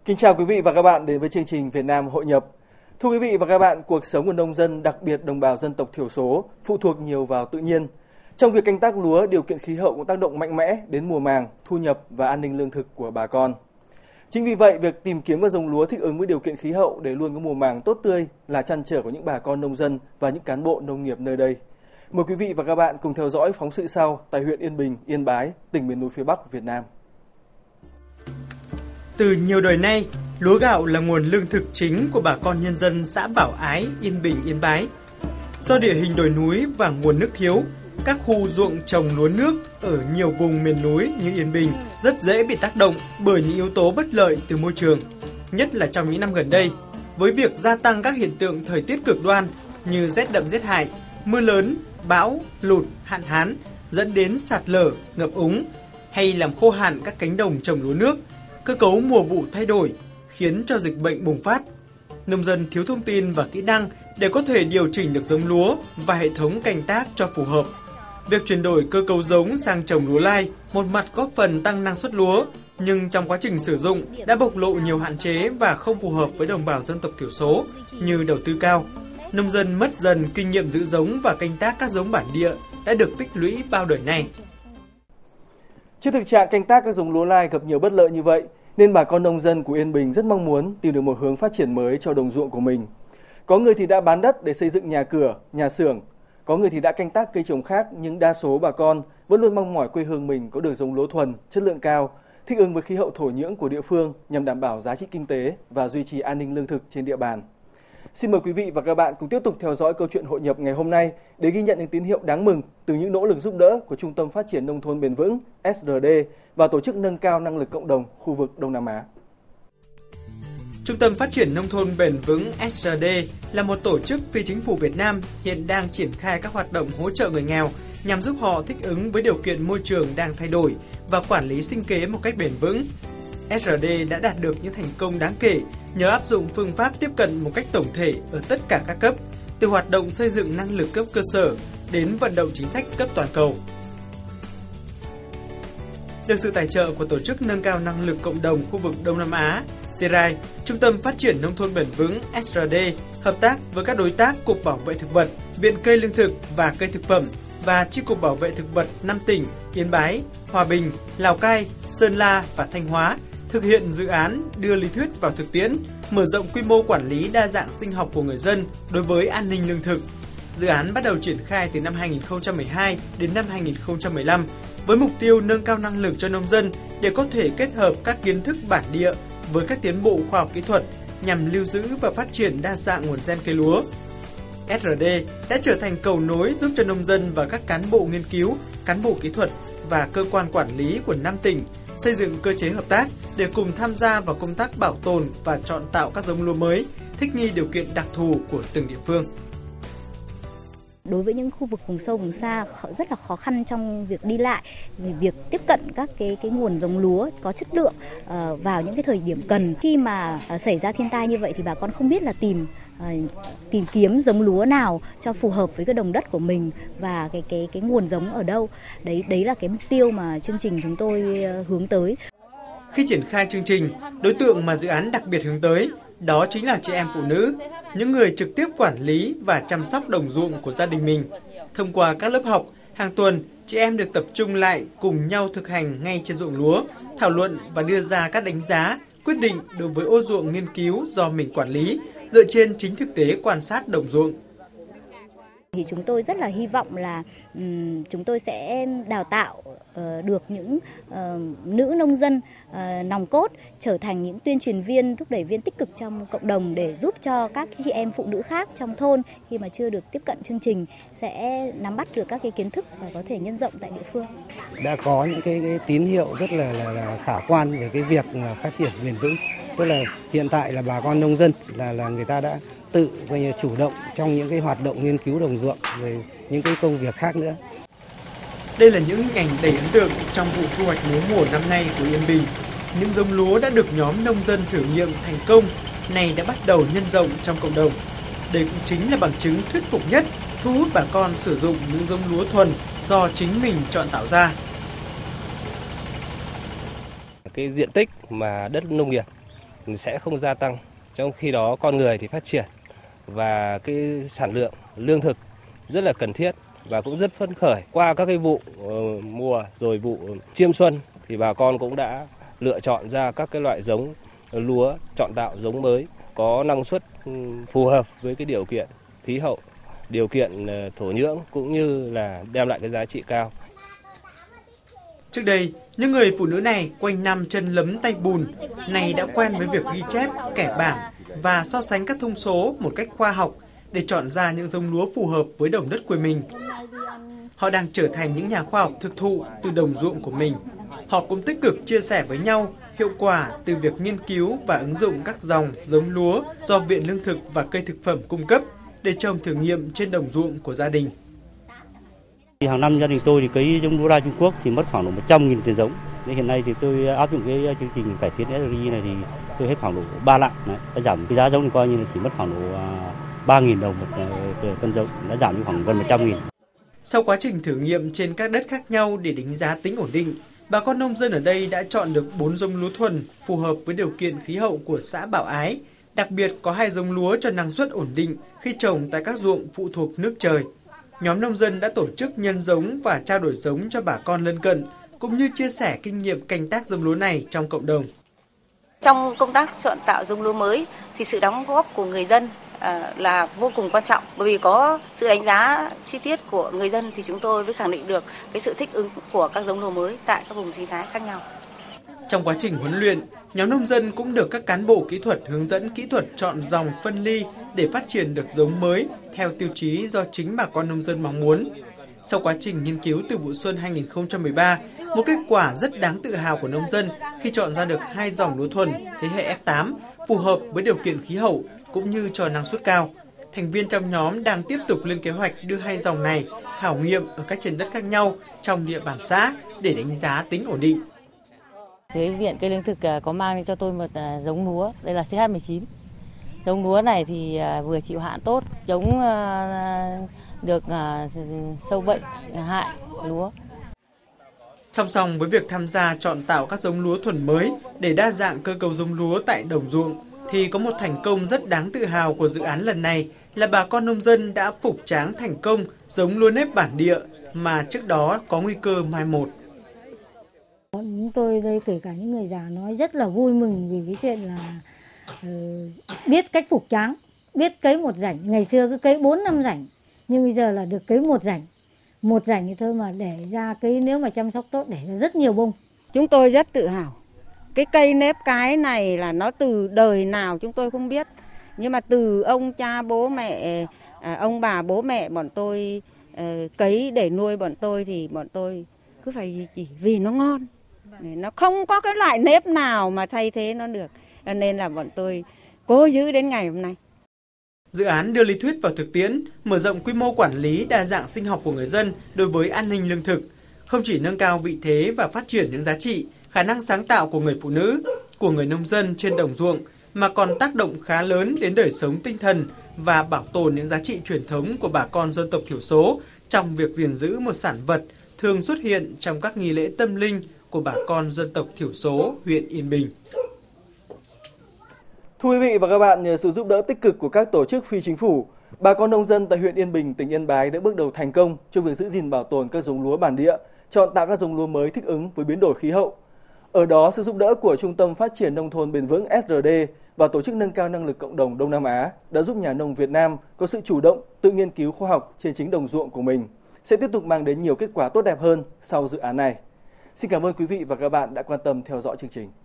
Kính chào quý vị và các bạn đến với chương trình Việt Nam hội nhập. Thưa quý vị và các bạn, cuộc sống của nông dân, đặc biệt đồng bào dân tộc thiểu số, phụ thuộc nhiều vào tự nhiên. Trong việc canh tác lúa, điều kiện khí hậu cũng tác động mạnh mẽ đến mùa màng, thu nhập và an ninh lương thực của bà con. Chính vì vậy, việc tìm kiếm các giống lúa thích ứng với điều kiện khí hậu để luôn có mùa màng tốt tươi là trăn trở của những bà con nông dân và những cán bộ nông nghiệp nơi đây. Mời quý vị và các bạn cùng theo dõi phóng sự sau tại huyện Yên Bình, Yên Bái, tỉnh miền núi phía Bắc Việt Nam. Từ nhiều đời nay, lúa gạo là nguồn lương thực chính của bà con nhân dân xã Bảo Ái, Yên Bình, Yên Bái. Do địa hình đồi núi và nguồn nước thiếu, các khu ruộng trồng lúa nước ở nhiều vùng miền núi như Yên Bình rất dễ bị tác động bởi những yếu tố bất lợi từ môi trường. Nhất là trong những năm gần đây, với việc gia tăng các hiện tượng thời tiết cực đoan như rét đậm rét hại, mưa lớn, bão, lụt, hạn hán dẫn đến sạt lở, ngập úng hay làm khô hạn các cánh đồng trồng lúa nước, cơ cấu mùa vụ thay đổi khiến cho dịch bệnh bùng phát. Nông dân thiếu thông tin và kỹ năng để có thể điều chỉnh được giống lúa và hệ thống canh tác cho phù hợp. Việc chuyển đổi cơ cấu giống sang trồng lúa lai một mặt góp phần tăng năng suất lúa, nhưng trong quá trình sử dụng đã bộc lộ nhiều hạn chế và không phù hợp với đồng bào dân tộc thiểu số như đầu tư cao. Nông dân mất dần kinh nghiệm giữ giống và canh tác các giống bản địa đã được tích lũy bao đời nay. Trước thực trạng canh tác các giống lúa lai gặp nhiều bất lợi như vậy, nên bà con nông dân của Yên Bình rất mong muốn tìm được một hướng phát triển mới cho đồng ruộng của mình. Có người thì đã bán đất để xây dựng nhà cửa, nhà xưởng, có người thì đã canh tác cây trồng khác, nhưng đa số bà con vẫn luôn mong mỏi quê hương mình có được giống lúa thuần, chất lượng cao, thích ứng với khí hậu thổ nhưỡng của địa phương nhằm đảm bảo giá trị kinh tế và duy trì an ninh lương thực trên địa bàn. Xin mời quý vị và các bạn cùng tiếp tục theo dõi câu chuyện hội nhập ngày hôm nay để ghi nhận những tín hiệu đáng mừng từ những nỗ lực giúp đỡ của Trung tâm Phát triển Nông thôn Bền vững SRD và Tổ chức Nâng cao Năng lực Cộng đồng khu vực Đông Nam Á. Trung tâm Phát triển Nông thôn Bền vững SRD là một tổ chức phi chính phủ Việt Nam hiện đang triển khai các hoạt động hỗ trợ người nghèo nhằm giúp họ thích ứng với điều kiện môi trường đang thay đổi và quản lý sinh kế một cách bền vững. SRD đã đạt được những thành công đáng kể nhờ áp dụng phương pháp tiếp cận một cách tổng thể ở tất cả các cấp, từ hoạt động xây dựng năng lực cấp cơ sở đến vận động chính sách cấp toàn cầu. Được sự tài trợ của Tổ chức Nâng cao Năng lực Cộng đồng khu vực Đông Nam Á, CERAI, Trung tâm Phát triển Nông thôn Bền vững SRD hợp tác với các đối tác Cục Bảo vệ Thực vật, Viện Cây Lương thực và Cây thực phẩm và Chi cục Bảo vệ Thực vật 5 tỉnh Yên Bái, Hòa Bình, Lào Cai, Sơn La và Thanh Hóa thực hiện dự án đưa lý thuyết vào thực tiễn, mở rộng quy mô quản lý đa dạng sinh học của người dân đối với an ninh lương thực. Dự án bắt đầu triển khai từ năm 2012 đến năm 2015 với mục tiêu nâng cao năng lực cho nông dân để có thể kết hợp các kiến thức bản địa với các tiến bộ khoa học kỹ thuật nhằm lưu giữ và phát triển đa dạng nguồn gen cây lúa. SRD đã trở thành cầu nối giúp cho nông dân và các cán bộ nghiên cứu, cán bộ kỹ thuật và cơ quan quản lý của 5 tỉnh xây dựng cơ chế hợp tác để cùng tham gia vào công tác bảo tồn và chọn tạo các giống lúa mới, thích nghi điều kiện đặc thù của từng địa phương. Đối với những khu vực vùng sâu vùng xa rất là khó khăn trong việc đi lại, vì việc tiếp cận các cái nguồn giống lúa có chất lượng vào những cái thời điểm cần. Khi mà xảy ra thiên tai như vậy thì bà con không biết là tìm kiếm giống lúa nào cho phù hợp với cái đồng đất của mình và cái nguồn giống ở đâu. Đấy là cái mục tiêu mà chương trình chúng tôi hướng tới. Khi triển khai chương trình, đối tượng mà dự án đặc biệt hướng tới đó chính là chị em phụ nữ, những người trực tiếp quản lý và chăm sóc đồng ruộng của gia đình mình. Thông qua các lớp học, hàng tuần, chị em được tập trung lại cùng nhau thực hành ngay trên ruộng lúa, thảo luận và đưa ra các đánh giá, quyết định đối với ô ruộng nghiên cứu do mình quản lý, dựa trên chính thực tế quan sát đồng ruộng. Thì chúng tôi rất là hy vọng là chúng tôi sẽ đào tạo được những nữ nông dân nòng cốt trở thành những tuyên truyền viên, thúc đẩy viên tích cực trong cộng đồng để giúp cho các chị em phụ nữ khác trong thôn khi mà chưa được tiếp cận chương trình sẽ nắm bắt được các cái kiến thức và có thể nhân rộng tại địa phương. Đã có những cái tín hiệu rất là khả quan về cái việc là phát triển bền vững. Tức là hiện tại là bà con nông dân là người ta đã tự chủ động trong những cái hoạt động nghiên cứu đồng ruộng rồi những cái công việc khác nữa. Đây là những hình ảnh đầy ấn tượng trong vụ thu hoạch lúa mùa năm nay của Yên Bình. Những giống lúa đã được nhóm nông dân thử nghiệm thành công, này đã bắt đầu nhân rộng trong cộng đồng. Đây cũng chính là bằng chứng thuyết phục nhất thu hút bà con sử dụng những giống lúa thuần do chính mình chọn tạo ra. Cái diện tích mà đất nông nghiệp sẽ không gia tăng, trong khi đó con người thì phát triển và cái sản lượng lương thực rất là cần thiết và cũng rất phấn khởi. Qua các cái vụ mùa rồi vụ chiêm xuân thì bà con cũng đã lựa chọn ra các cái loại giống lúa, chọn tạo giống mới có năng suất phù hợp với cái điều kiện khí hậu, điều kiện thổ nhưỡng cũng như là đem lại cái giá trị cao. Trước đây, những người phụ nữ này quanh năm chân lấm tay bùn, này đã quen với việc ghi chép, kẻ bảng và so sánh các thông số một cách khoa học để chọn ra những giống lúa phù hợp với đồng đất quê mình. Họ đang trở thành những nhà khoa học thực thụ từ đồng ruộng của mình. Họ cũng tích cực chia sẻ với nhau hiệu quả từ việc nghiên cứu và ứng dụng các dòng giống lúa do Viện Lương thực và Cây thực phẩm cung cấp để trồng thử nghiệm trên đồng ruộng của gia đình. Hàng năm gia đình tôi thì cấy giống lúa ra Trung Quốc thì mất khoảng độ 100.000 tiền giống. Hiện nay thì tôi áp dụng cái chương trình cải tiến SRI này thì tôi hết khoảng độ 3 lạng. Đã giảm cái giá giống thì coi như là chỉ mất khoảng độ 3.000 đồng một cân giống, đã giảm đi khoảng gần 100.000. Sau quá trình thử nghiệm trên các đất khác nhau để đánh giá tính ổn định, bà con nông dân ở đây đã chọn được 4 giống lúa thuần phù hợp với điều kiện khí hậu của xã Bảo Ái. Đặc biệt có 2 giống lúa cho năng suất ổn định khi trồng tại các ruộng phụ thuộc nước trời. Nhóm nông dân đã tổ chức nhân giống và trao đổi giống cho bà con lân cận, cũng như chia sẻ kinh nghiệm canh tác giống lúa này trong cộng đồng. Trong công tác chọn tạo giống lúa mới thì sự đóng góp của người dân là vô cùng quan trọng, bởi vì có sự đánh giá chi tiết của người dân thì chúng tôi mới khẳng định được cái sự thích ứng của các giống lúa mới tại các vùng sinh thái khác nhau. Trong quá trình huấn luyện, nhóm nông dân cũng được các cán bộ kỹ thuật hướng dẫn kỹ thuật chọn dòng phân ly để phát triển được giống mới theo tiêu chí do chính bà con nông dân mong muốn. Sau quá trình nghiên cứu từ vụ xuân 2013, một kết quả rất đáng tự hào của nông dân khi chọn ra được 2 dòng lúa thuần thế hệ F8 phù hợp với điều kiện khí hậu cũng như cho năng suất cao. Thành viên trong nhóm đang tiếp tục lên kế hoạch đưa 2 dòng này khảo nghiệm ở các trên đất khác nhau trong địa bàn xã để đánh giá tính ổn định. Thế Viện Cây Lương thực có mang cho tôi một giống lúa, đây là CH19. Giống lúa này thì vừa chịu hạn tốt, chống được sâu bệnh hại lúa. Song song với việc tham gia chọn tạo các giống lúa thuần mới để đa dạng cơ cấu giống lúa tại đồng ruộng, thì có một thành công rất đáng tự hào của dự án lần này là bà con nông dân đã phục tráng thành công giống lúa nếp bản địa mà trước đó có nguy cơ mai một. Chúng tôi đây kể cả những người già nói rất là vui mừng vì cái chuyện là biết cách phục tráng, biết cấy một rảnh. Ngày xưa cứ cấy 4-5 rảnh, nhưng bây giờ là được cấy một rảnh thì thôi mà để ra cấy, nếu mà chăm sóc tốt để ra rất nhiều bông. Chúng tôi rất tự hào. Cái cây nếp cái này là nó từ đời nào chúng tôi không biết, nhưng mà từ ông cha bố mẹ, ông bà bố mẹ bọn tôi cấy để nuôi bọn tôi thì bọn tôi cứ phải chỉ vì nó ngon. Nó không có cái loại nếp nào mà thay thế nó được, nên là bọn tôi cố giữ đến ngày hôm nay. Dự án đưa lý thuyết vào thực tiễn, mở rộng quy mô quản lý đa dạng sinh học của người dân đối với an ninh lương thực, không chỉ nâng cao vị thế và phát triển những giá trị, khả năng sáng tạo của người phụ nữ, của người nông dân trên đồng ruộng, mà còn tác động khá lớn đến đời sống tinh thần và bảo tồn những giá trị truyền thống của bà con dân tộc thiểu số trong việc gìn giữ một sản vật thường xuất hiện trong các nghi lễ tâm linh của bà con dân tộc thiểu số huyện Yên Bình. Thưa quý vị và các bạn, nhờ sự giúp đỡ tích cực của các tổ chức phi chính phủ, bà con nông dân tại huyện Yên Bình, tỉnh Yên Bái đã bước đầu thành công trong việc giữ gìn bảo tồn các giống lúa bản địa, chọn tạo các giống lúa mới thích ứng với biến đổi khí hậu. Ở đó, sự giúp đỡ của Trung tâm Phát triển Nông thôn Bền vững SRD và Tổ chức Nâng cao Năng lực Cộng đồng Đông Nam Á đã giúp nhà nông Việt Nam có sự chủ động tự nghiên cứu khoa học trên chính đồng ruộng của mình, sẽ tiếp tục mang đến nhiều kết quả tốt đẹp hơn sau dự án này. Xin cảm ơn quý vị và các bạn đã quan tâm theo dõi chương trình.